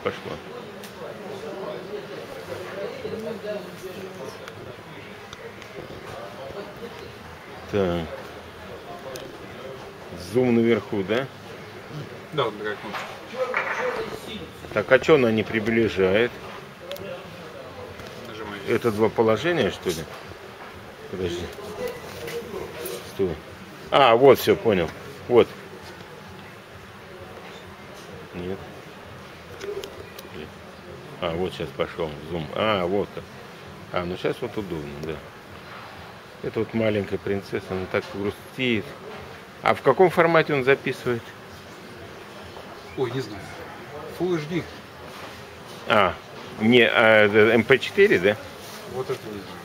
пошло. Так. Зум наверху, да? Да, вот такая кнопка. Так, а что она не приближает? Нажимай. Это два положения, что ли? Подожди. Стой. А, вот, все, понял. Вот. Нет. А, вот сейчас пошел зум. А, вот как. А, ну сейчас вот удобно, да. Это вот маленькая принцесса, она так грустит. А в каком формате он записывает? Ой, не знаю. Full HD. А, не, MP4, да? Вот это не знаю.